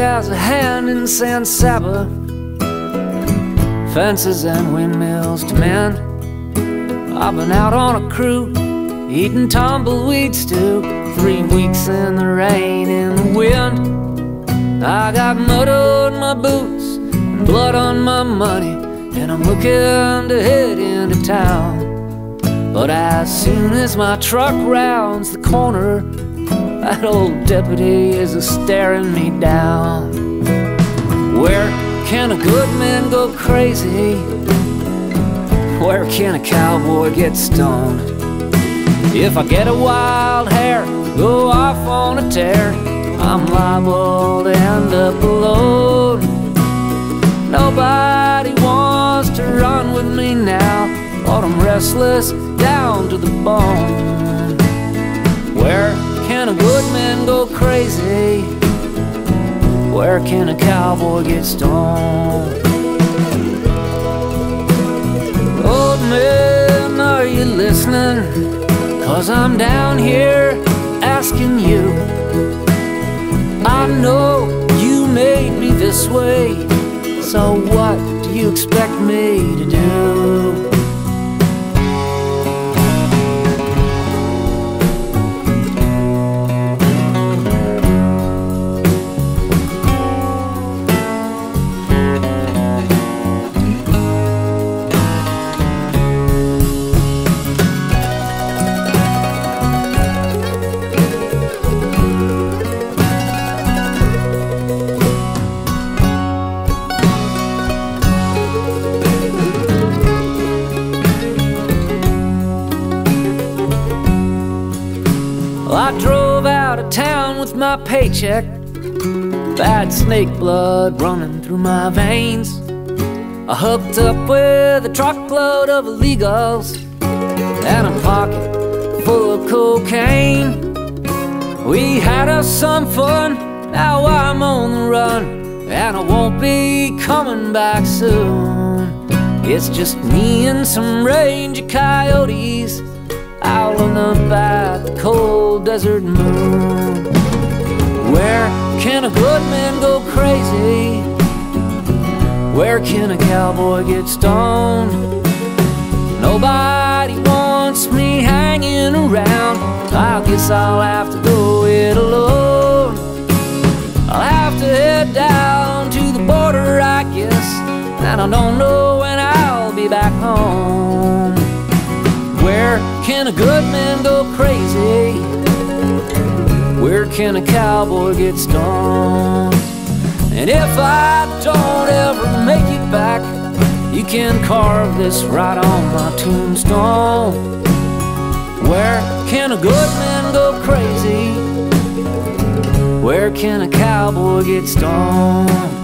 has a hand in San Saba, fences and windmills to mend. I've been out on a crew, eating tumbleweed stew, 3 weeks in the rain and the wind. I got mud on my boots and blood on my money, and I'm looking to head into town. But as soon as my truck rounds the corner, that old deputy is a-staring me down. Where can a good man go crazy? Where can a cowboy get stoned? If I get a wild hair, go off on a tear, I'm liable to end up alone. Nobody wants to run with me now, but I'm restless down to the bone. Where can a good man go crazy? Where can a cowboy get stoned? Old man, are you listening? 'Cause I'm down here asking you. I know you made me this way, so what do you expect me to do? I drove out of town with my paycheck, bad snake blood running through my veins. I hooked up with a truckload of illegals and a pocket full of cocaine. We had us some fun, now I'm on the run, and I won't be coming back soon. It's just me and some range of coyotes howling up at the cold desert moon. Where can a good man go crazy? Where can a cowboy get stoned? Nobody wants me hanging around, I guess I'll have to go it alone. I'll have to head down to the border, I guess, and I don't know when I'll be back home. Where can a good man go crazy? Where can a cowboy get stoned? And if I don't ever make it back, you can carve this right on my tombstone. Where can a good man go crazy? Where can a cowboy get stoned?